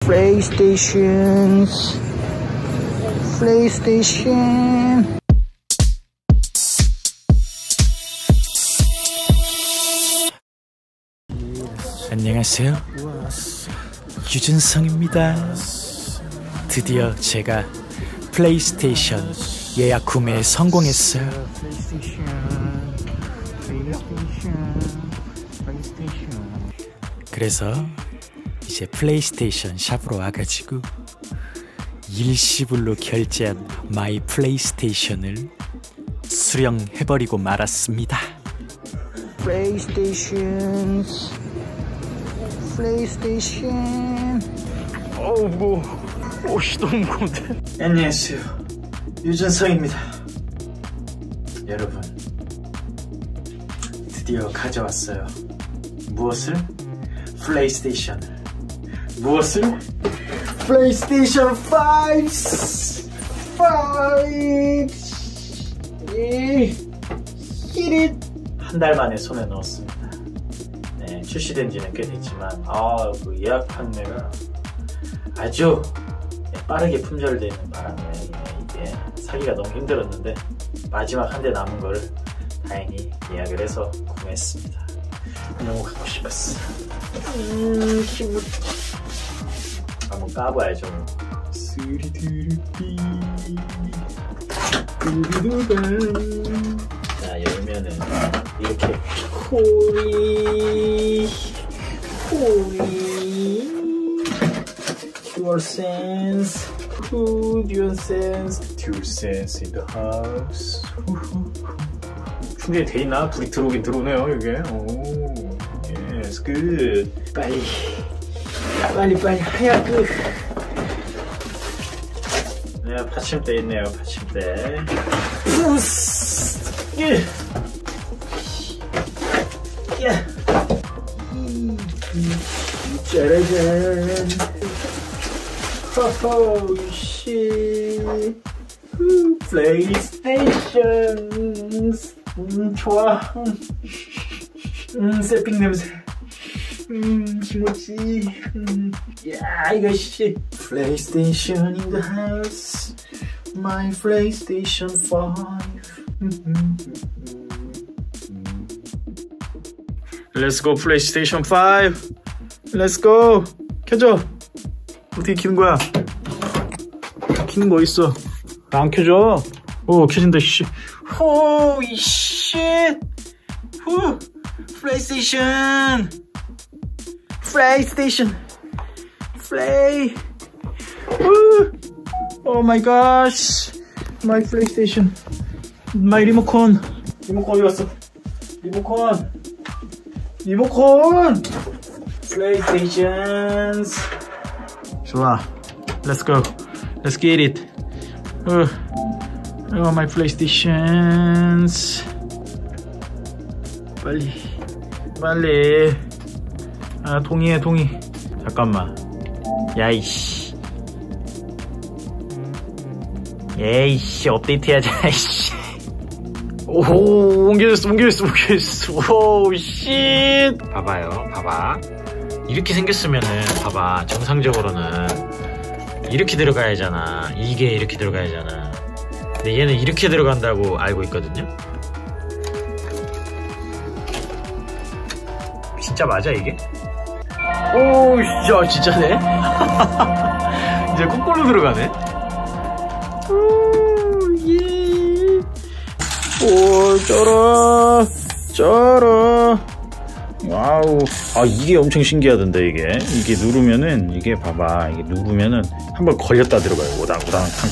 PlayStation. 안녕하세요, 유준성입니다. 드디어 제가 플레이스테이션 예약 구매에 성공했어요. 그래서 이제 플레이스테이션 샵으로 와가지고 일시불로 결제한 마이 플레이스테이션을 수령해버리고 말았습니다. 플레이스테이션. 어우, 옷이 너무 무거운데. 안녕하세요, 유준성입니다. 여러분, 드디어 가져왔어요. 무엇을? 플레이스테이션을. 무엇을? 플레이스테이션 5! 한 달 만에 손에 넣었습니다. 네, 출시된 지는 꽤 됐지만 그 예약 판매가 아주 빠르게 품절되는 바람에 이게 사기가 너무 힘들었는데 마지막 한 대 남은 걸 다행히 예약을 해서 구매했습니다. 너무 갖고 싶었어. 한번 까봐야죠. 자, 열면은 이렇게 코리 DualSense DualSense in the house. 충전이 돼 있나? 불이 들어오긴 들어오네요, 이게. 오, yes, good. 빨리 하얗게. 네, 받침대 있네요, 받침대. 짜라잔. 호호, 씨. 플레이스테이션. 좋아. 세핑 냄새. 김치. 야, 이거 씨. 플레이스테이션 in the house. My PlayStation 5. Let's go, PlayStation 5. Let's go. 켜줘. 어떻게 켜는 거야? 켜는 거 어딨어? 안 켜져. 오, 켜진다, 씨. 호이, 쉣. 후. 플레이스테이션. 플레이. 후. Oh my gosh. My PlayStation. My 리모컨. 리모컨 어디 갔어? 리모컨. PlayStations. 좋아. Let's go. Let's get it. Oh, my PlayStations. 빨리. 아, 동의해. 잠깐만. 야이씨. 에이씨, 업데이트 해야지. 오, 옮겨졌어. 오, 씨. 봐봐. 이렇게 생겼으면은, 봐봐. 정상적으로는 이렇게 들어가야 하잖아. 이게 이렇게 들어가야 하잖아. 근데 얘는 이렇게 들어간다고 알고 있거든요. 진짜 맞아, 이게? 오, 야, 진짜네? 이제 거꾸로 들어가네? 오, 예. 오, 쩔어. 와우. 아, 이게 엄청 신기하던데, 이게 누르면은, 이게 봐봐. 이게 누르면은, 한번 걸렸다 들어가요. 오당,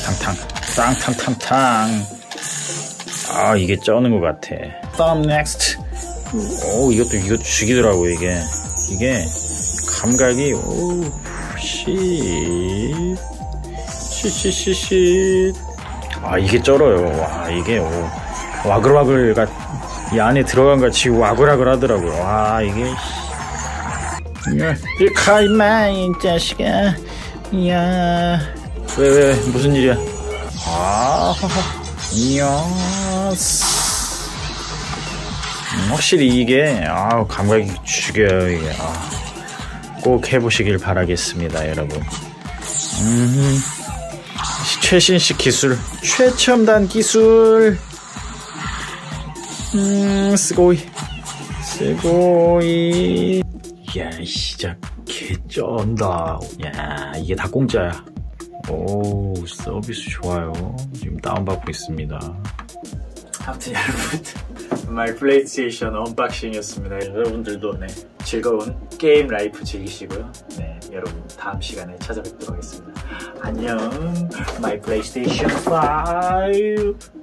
탕탕탕. 아, 이게 쩌는 것 같아. 다음, next. 오, 이것도 죽이더라고, 이게 감각이. 오, 씨. 아, 이게 쩔어요. 와, 이게 와글와글가 이 안에 들어간 같이 와글와글 하더라고요. 와, 이게. 이카 임마, 이 자식아. 야, 왜 무슨 일이야? 아, 이야. 확실히 이게 감각이 죽여요, 이게. 꼭 해보시길 바라겠습니다, 여러분. 최신식 기술, 최첨단 기술. 스고이. 이야, 진짜 개쩐다. 야, 이게 다 공짜야. 오, 서비스 좋아요. 지금 다운받고 있습니다. 아무튼 여러분, 마이 플레이스테이션 언박싱이었습니다. 여러분들도 즐거운 게임 라이프 즐기시고요. 여러분 다음 시간에 찾아뵙도록 하겠습니다. 안녕. 마이 플레이스테이션 5.